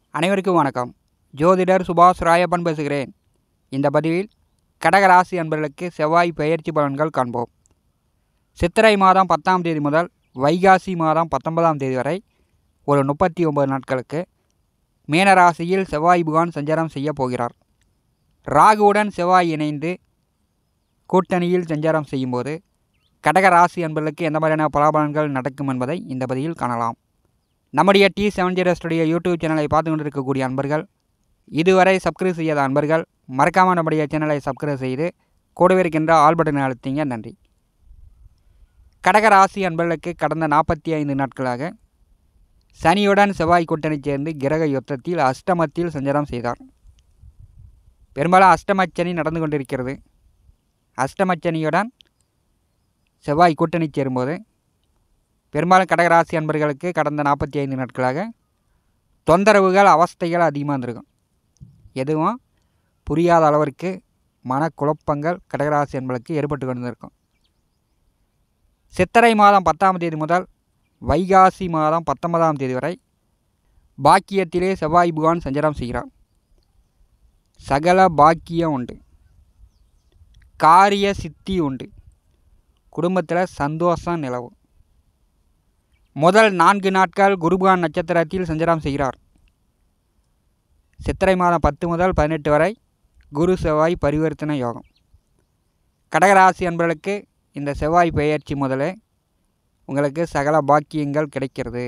அனைவருக்கும் வணக்கம். ஜோதிடர் சுபாஷ் ராயப்பன் பேசுகிறேன். இந்த பதிவில் கடகராசி அன்பர்களுக்கு செவ்வாய் பெயர்ச்சி பலன்கள் காண்போம். சித்திரை மாதம் 10ஆம் தேதி முதல் வைகாசி மாதம் 19ஆம் தேதி வரை ஒரு 39 நாட்களுக்கு மீனராசியில் செவ்வாய் புகான் சஞ்சாரம் செய்ய போகிறார். ராகுவுடன் செவ்வாய் இணைந்து கூட்டணியில் சஞ்சாரம் செய்யும்போது கடகராசி அன்பர்களுக்கு எந்த மாதிரியான பலாபலன்கள் நடக்கும் என்பதை இந்த பதிவில் காணலாம். நம்முடைய T70 ஸ்டுடியோ யூடியூப் சேனலை பார்த்து கொண்டிருக்கக்கூடிய அன்பர்கள், இதுவரை சப்ஸ்கிரைப் செய்யாத அன்பர்கள் மறக்காமல் நம்முடைய சேனலை சப்ஸ்கிரைப் செய்து கூடவே இருக்கின்ற ஆல் பட்டனை அழுத்திங்க. நன்றி. கடகராசி அன்பர்களுக்கு கடந்த 45 நாட்களாக சனியுடன் செவ்வாய் கூட்டணி சேர்ந்து கிரக யுத்தத்தில் அஷ்டமத்தில் சஞ்சாரம் செய்தார். பெரும்பாலும் அஷ்டமச்சனி நடந்து கொண்டிருக்கிறது. அஷ்டமச்சனியுடன் செவ்வாய் கூட்டணி சேரும்போது பெரும்பாலும் கடகராசி அன்பர்களுக்கு கடந்த 45 நாட்களாக தொந்தரவுகள், அவஸ்தைகள் அதிகமாக இருந்திருக்கும். எதுவும் புரியாத அளவிற்கு மனக்குழப்பங்கள் கடகராசி அன்பர்களுக்கு ஏற்பட்டு கொண்டிருக்கும். சித்திரை மாதம் 10ஆம் தேதி முதல் வைகாசி மாதம் 19ஆம் தேதி வரை பாக்கியத்திலே செவ்வாய் புகான் சஞ்சாரம் செய்கிறார். சகல பாக்கியம் உண்டு, காரிய சித்தி உண்டு, குடும்பத்தில் சந்தோஷம் நிலவும். முதல் 4 நாட்கள் குருபகான் நட்சத்திரத்தில் சஞ்சாரம் செய்கிறார். சித்திரை மாதம் 10 முதல் 18 வரை குரு செவ்வாய் பரிவர்த்தனை யோகம். கடகராசி அன்பர்களுக்கு இந்த செவ்வாய் பெயர்ச்சி முதலே உங்களுக்கு சகல பாக்கியங்கள் கிடைக்கிறது.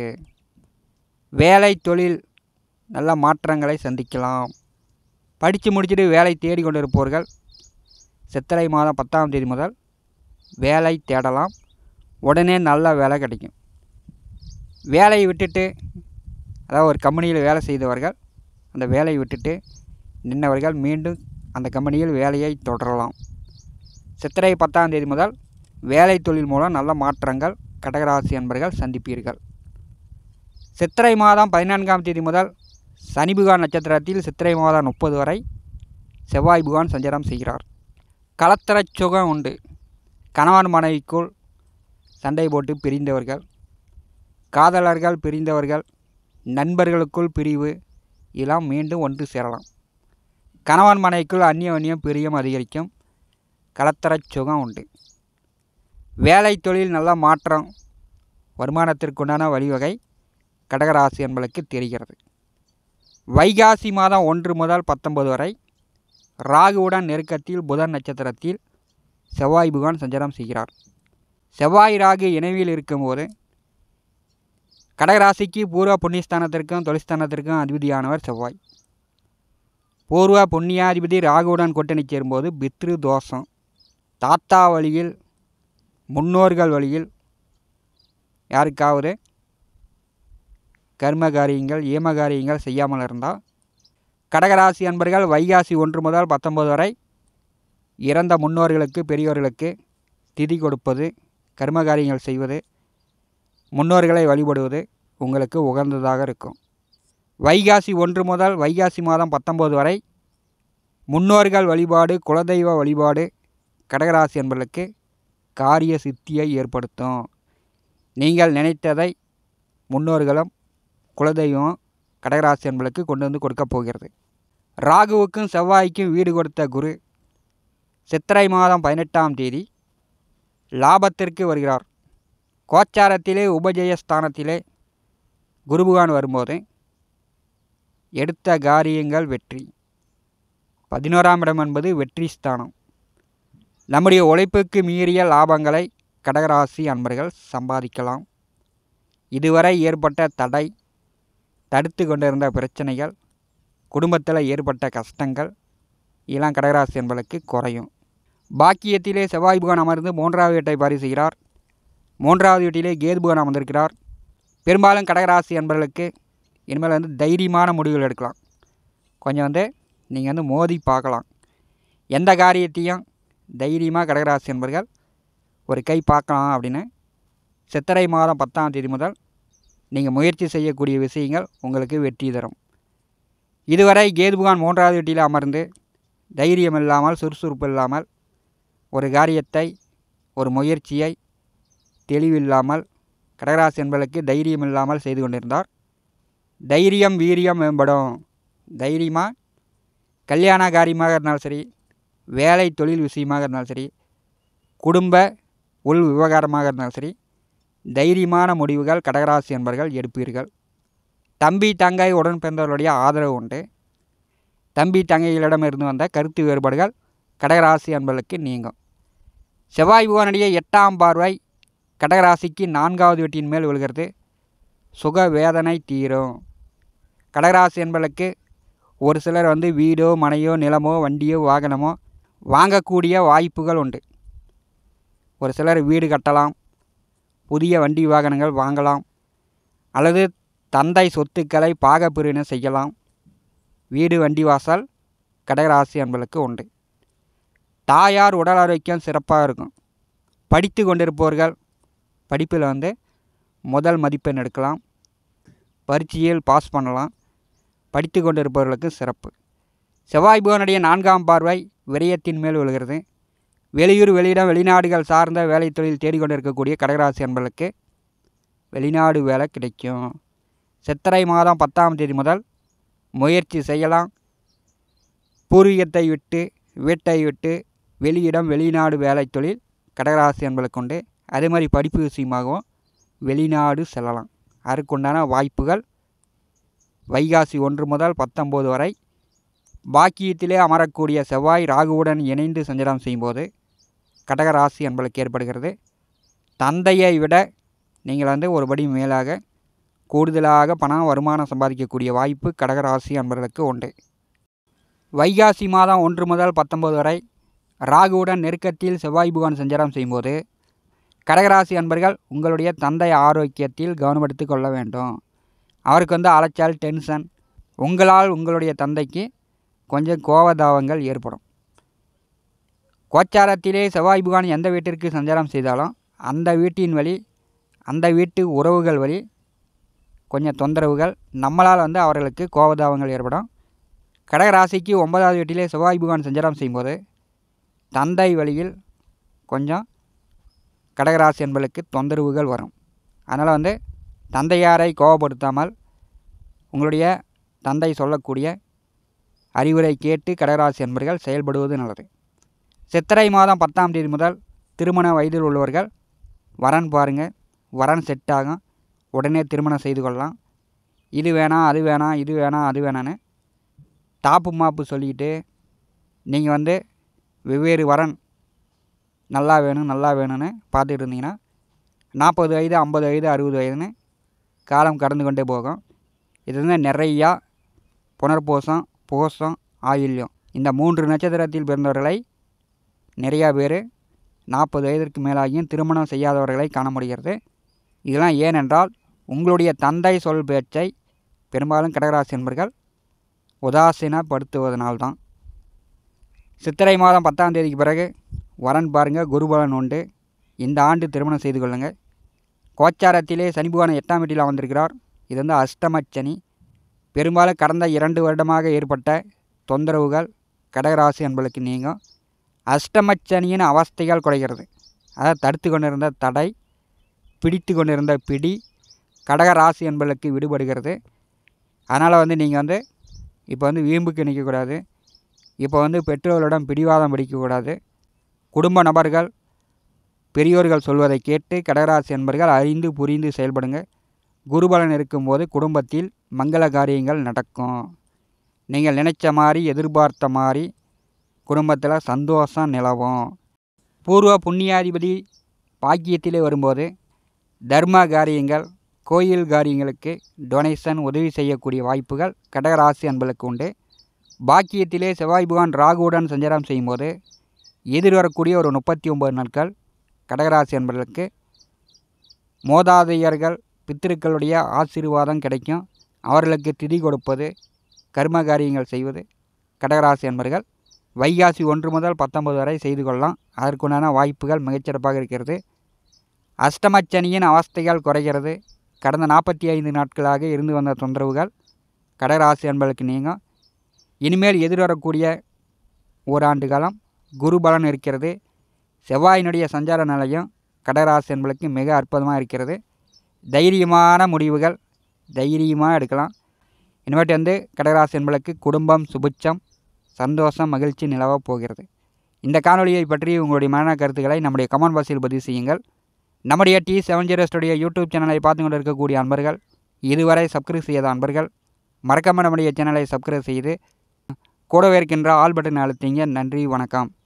வேலை தொழில் நல்ல மாற்றங்களை சந்திக்கலாம். படித்து முடிச்சுட்டு வேலை தேடி கொண்டிருப்பவர்கள் சித்திரை மாதம் 10ஆம் தேதி முதல் வேலை தேடலாம். உடனே நல்ல வேலை கிடைக்கும். வேலையை விட்டுட்டு, அதாவது ஒரு கம்பெனியில் வேலை செய்தவர்கள் அந்த வேலையை விட்டுட்டு நின்றவர்கள் மீண்டும் அந்த கம்பெனியில் வேலையை தொடரலாம். சித்திரை 10ஆம் தேதி முதல் வேலை தொழில் மூலம் நல்ல மாற்றங்கள் கடகராசி அன்பர்கள் சந்திப்பீர்கள். சித்திரை மாதம் 14ஆம் தேதி முதல் சனி புகான் நட்சத்திரத்தில் சித்திரை மாதம் 30 வரை செவ்வாய் புகான் சஞ்சாரம் செய்கிறார். கலத்திர சுகம் உண்டு. கணவன் மனைவிக்குள் சண்டை போட்டு பிரிந்தவர்கள், காதலர்கள் பிரிந்தவர்கள், நண்பர்களுக்குள் பிரிவு, இதெல்லாம் மீண்டும் ஒன்று சேரலாம். கணவன் மனைவிக்குள் அந்நியம் பிரியம் அதிகரிக்கும். கலத்தர சுகம் உண்டு. வேலை தொழில் நல்ல மாற்றம், வருமானத்திற்குண்டான வழிவகை கடகராசி என்பதற்கு தெரிகிறது. வைகாசி மாதம் 1 முதல் 19 வரை ராகுவுடன் நெருக்கத்தில் புதன் நட்சத்திரத்தில் செவ்வாய் புகான் சஞ்சாரம் செய்கிறார். செவ்வாய் ராகு இணைவில் இருக்கும்போது கடகராசிக்கு பூர்வ புண்ணியஸ்தானத்திற்கும் தொழில்ஸ்தானத்திற்கும் அதிபதியானவர் செவ்வாய். பூர்வ புண்ணியாதிபதி ராகுவுடன் கூட்டணி சேரும்போது பித்ரு தோஷம், தாத்தா வழியில், முன்னோர்கள் வழியில் யாருக்காவது கர்மகாரியங்கள், ஏமகாரியங்கள் செய்யாமல் இருந்தால் கடகராசி அன்பர்கள் வைகாசி 1 முதல் 19 வரை இறந்த முன்னோர்களுக்கு, பெரியோர்களுக்கு திதி கொடுப்பது, கர்மகாரியங்கள் செய்வது, முன்னோர்களை வழிபடுவது உங்களுக்கு உகந்ததாக இருக்கும். வைகாசி 1 முதல் வைகாசி மாதம் 19 வரை முன்னோர்கள் வழிபாடு, குலதெய்வ வழிபாடு கடகராசி என்பதற்கு காரிய சித்தியை ஏற்படுத்தும். நீங்கள் நினைத்ததை முன்னோர்களும் குலதெய்வம் கடகராசி என்பதற்கு கொண்டு வந்து கொடுக்கப் போகிறது. ராகுவுக்கும் செவ்வாய்க்கும் வீடு கொடுத்த குரு சித்திரை மாதம் 18ஆம் தேதி லாபத்திற்கு வருகிறார். கோச்சாரத்திலே உபஜயஸ்தானத்திலே குருபகான் வரும்போது எடுத்த காரியங்கள் வெற்றி. 11ஆம் இடம் என்பது வெற்றி ஸ்தானம். நம்முடைய உழைப்புக்கு மீறிய லாபங்களை கடகராசி அன்பர்கள் சம்பாதிக்கலாம். இதுவரை ஏற்பட்ட தடை, தடுத்து கொண்டிருந்த பிரச்சனைகள், குடும்பத்தில் ஏற்பட்ட கஷ்டங்கள் இதெல்லாம் கடகராசி அன்பர்களுக்கு குறையும். பாக்கியத்திலே செவ்வாய் புகான் அமர்ந்து 3வது வீட்டை பாரி செய்கிறார். 3வது வீட்டிலே கேது புகான் அமர்ந்திருக்கிறார். பெரும்பாலும் கடகராசி அன்பர்களுக்கு இனிமேல் தைரியமான முடிவுகள் எடுக்கலாம். கொஞ்சம் நீங்கள் மோதி பார்க்கலாம். எந்த காரியத்தையும் தைரியமாக கடகராசி அன்பர்கள் ஒரு கை பார்க்கலாம் அப்படின்னு சித்திரை மாதம் 10ஆம் தேதி முதல் நீங்கள் முயற்சி செய்யக்கூடிய விஷயங்கள் உங்களுக்கு வெற்றி தரும். இதுவரை கேது புகான் 3வது வீட்டில் அமர்ந்து தைரியம் இல்லாமல், சுறுசுறுப்பு இல்லாமல், ஒரு காரியத்தை, ஒரு முயற்சியை தெளிவில்லாமல் கடகராசி என்பதற்கு தைரியம் இல்லாமல் செய்து கொண்டிருந்தார். தைரியம் வீரியம் மேம்படும். தைரியமாக கல்யாண காரியமாக இருந்தாலும் சரி, வேலை தொழில் விஷயமாக இருந்தாலும் சரி, குடும்ப உள் விவகாரமாக இருந்தாலும் சரி, தைரியமான முடிவுகள் கடகராசி என்பர்கள் எடுப்பீர்கள். தம்பி தங்கை உடன் பிறந்தவர்களுடைய ஆதரவு உண்டு. தம்பி தங்கைகளிடம் இருந்து வந்த கருத்து வேறுபாடுகள் கடகராசி என்பர்களுக்கு நீங்கும். செவ்வாய் பகவானுடைய 8ஆம் பார்வை கடகராசிக்கு 4வது வீட்டின் மேல் விழுகிறது. சுக வேதனை தீரும். கடகராசி என்பர்களுக்கு ஒரு சிலர் வீடோ மனையோ நிலமோ வண்டியோ வாகனமோ வாங்கக்கூடிய வாய்ப்புகள் உண்டு. ஒரு சிலர் வீடு கட்டலாம், புதிய வண்டி வாகனங்கள் வாங்கலாம், அல்லது தந்தை சொத்துக்களை பாகப்பிரிவினை செய்யலாம். வீடு வண்டி வாசல் கடகராசி என்பர்களுக்கு உண்டு. தாயார் உடல் ஆரோக்கியம் சிறப்பாக இருக்கும். படித்து கொண்டிருப்பவர்கள் படிப்பில் முதல் மதிப்பெண் எடுக்கலாம், பரீட்சையில் பாஸ் பண்ணலாம். படித்து கொண்டிருப்பவர்களுக்கு சிறப்பு. செவ்வாய் பகவானுடைய 4ஆம் பார்வை விரயத்தின் மேல் விழுகிறது. வெளியூர் வெளியிடம் வெளிநாடுகள் சார்ந்த வேலை தொழில் தேடிக்கொண்டிருக்கக்கூடிய கடகராசி என்பர்களுக்கு வெளிநாடு வேலை கிடைக்கும். சித்திரை மாதம் 10ஆம் தேதி முதல் முயற்சி செய்யலாம். பூர்வீகத்தை விட்டு வீட்டை விட்டு வெளியிடம் வெளிநாடு வேலை தொழில் கடகராசி என்பர்களுக்கு உண்டு. அதே மாதிரி படிப்பு விஷயமாகவும் வெளிநாடு செல்லலாம். அதற்குண்டான வாய்ப்புகள் வைகாசி 1 முதல் 19 வரை பாக்கியத்திலே அமரக்கூடிய செவ்வாய் ராகுவுடன் இணைந்து சஞ்சாரம் செய்யும்போது கடகராசி என்பர்களுக்கு ஏற்படுகிறது. தந்தையை விட நீங்கள் ஒருபடி மேலாக கூடுதலாக பணம் வருமானம் சம்பாதிக்கக்கூடிய வாய்ப்பு கடகராசி என்பர்களுக்கு உண்டு. வைகாசி மாதம் 1 முதல் 19 வரை ராகுவுடன் நெருக்கத்தில் செவ்வாய் பகவான் சஞ்சாரம் செய்யும்போது கடகராசி அன்பர்கள் உங்களுடைய தந்தை ஆரோக்கியத்தில் கவனம் எடுத்து கொள்ள வேண்டும். அவருக்கு அலைச்சல், டென்ஷன், உங்களால் உங்களுடைய தந்தைக்கு கொஞ்சம் கோபதாபங்கள் ஏற்படும். கோச்சாரத்திலே செவ்வாய் பகவான் எந்த வீட்டிற்கு சஞ்சாரம் செய்தாலும் அந்த வீட்டின் வழி, அந்த வீட்டு உறவுகள் வழி கொஞ்சம் தொந்தரவுகள், நம்மளால் அவர்களுக்கு கோபதாபங்கள் ஏற்படும். கடகராசிக்கு 9வது வீட்டிலே செவ்வாய் பகவான் சஞ்சாரம் செய்யும்போது தந்தை வழியில் கொஞ்சம் கடகராசி என்பர்களுக்கு தொந்தரவுகள் வரும். அதனால் தந்தையாரை கோபப்படுத்தாமல் உங்களுடைய தந்தை சொல்லக்கூடிய அறிவுரை கேட்டு கடகராசி என்பர்கள் செயல்படுவது நல்லது. சித்திரை மாதம் 10ஆம் தேதி முதல் திருமண வயதில் உள்ளவர்கள் வரன் பாருங்கள். வரன் செட் ஆகும். உடனே திருமணம் செய்து கொள்ளலாம். இது வேணாம் அது வேணாம், இது வேணாம் அது வேணான்னு டாப்பு மாப்பு சொல்லிக்கிட்டு நீங்கள் வெவ்வேறு வரன் நல்லா வேணும் நல்லா வேணும்னு பார்த்துட்டு இருந்தீங்கன்னா 40 வயது 50 வயது 60 வயதுன்னு காலம் கடந்து கொண்டே போகும். இது நிறையா புனர்பூசம், பூசம், ஆயில்யம் இந்த 3 நட்சத்திரத்தில் பிறந்தவர்களை நிறையா பேர் 40 வயதிற்கு மேலாகியும் திருமணம் செய்யாதவர்களை காண முடிகிறது. இதெல்லாம் ஏனென்றால் உங்களுடைய தந்தை சொல் பேச்சை பெரும்பாலும் கடகராசி என்பர்கள் உதாசீனப்படுத்துவதனால்தான். சித்திரை மாதம் 10ஆம் தேதிக்கு பிறகு வரன் பாருங்கள். குருபலன் உண்டு. இந்த ஆண்டு திருமணம் செய்து கொள்ளுங்கள். கோச்சாரத்திலே சனி பகவான் 8ஆம் வீட்டில் வந்திருக்கிறார். இது அஷ்டமச்சனி. பெரும்பாலும் கடந்த 2 வருடமாக ஏற்பட்ட தொந்தரவுகள் கடகராசி என்பர்களுக்கு நீங்கும். அஷ்டமச்சனியின் அவஸ்தைகள் குறைகிறது. அதாவது தடுத்து கொண்டிருந்த தடை, பிடித்து கொண்டிருந்த பிடி கடகராசி என்பர்களுக்கு விடுபடுகிறது. அதனால் நீங்கள் இப்போ வீம்புக்கு நிற்கக்கூடாது. இப்போ பெற்றோர்களிடம் பிடிவாதம் பிடிக்கக்கூடாது. குடும்ப நபர்கள் பெரியோர்கள் சொல்வதை கேட்டு கடகராசி என்பர்கள் அறிந்து புரிந்து செயல்படுங்க. குருபலன் இருக்கும்போது குடும்பத்தில் மங்கள காரியங்கள் நடக்கும். நீங்கள் நினைச்ச மாதிரி எதிர்பார்த்த மாதிரி குடும்பத்தில் சந்தோஷம் நிலவும். பூர்வ புண்ணியாதிபதி பாக்கியத்திலே வரும்போது தர்ம காரியங்கள், கோயில் காரியங்களுக்கு டொனேஷன் உதவி செய்யக்கூடிய வாய்ப்புகள் கடகராசி அன்பர்களுக்கு உண்டு. பாக்கியத்திலே செவ்வாய் பகவான் ராகுவுடன் சஞ்சாரம் செய்யும்போது எதிர்வரக்கூடிய ஒரு 39 நாட்கள் கடகராசி அன்பர்களுக்கு மோதாதையர்கள் பித்திருக்களுடைய ஆசீர்வாதம் கிடைக்கும். அவர்களுக்கு திதி கொடுப்பது, கர்ம காரியங்கள் செய்வது கடகராசி அன்பர்கள் வைகாசி 1 முதல் 19 வரை செய்து கொள்ளலாம். அதற்குண்டான வாய்ப்புகள் மிகச்சிறப்பாக இருக்கிறது. அஷ்டமச்சனியின் அவஸ்தைகள் குறைகிறது. கடந்த 45 நாட்களாக இருந்து வந்த தொந்தரவுகள் கடகராசி அன்பர்களுக்கு நீங்கும். இனிமேல் எதிர்வரக்கூடிய ஓராண்டு காலம் குரு பலன் இருக்கிறது. செவ்வாயினுடைய சஞ்சார நிலையம் கடகராசி அன்பர்களுக்கு மிக அற்புதமாக இருக்கிறது. தைரியமான முடிவுகள் தைரியமாக எடுக்கலாம். இனிமேட்டு வந்து கடகராசி என்பதற்கு குடும்பம், சுபிட்சம், சந்தோஷம், மகிழ்ச்சி நிலவப் போகிறது. இந்த காணொலியை பற்றி உங்களுடைய மன கருத்துக்களை நம்முடைய கமெண்ட் பாக்ஸில் பதிவு செய்யுங்கள். நம்முடைய T70 ஸ்டுடியோ யூடியூப் சேனலை பார்த்து கொண்டு இருக்கக்கூடிய அன்பர்கள், இதுவரை சப்ஸ்கிரைப் செய்யாத அன்பர்கள் மறக்காமல் நம்முடைய சேனலை சப்ஸ்கிரைப் செய்து கூடவே இருக்கின்ற ஆல் பட்டன் அழுத்திங்க. நன்றி, வணக்கம்.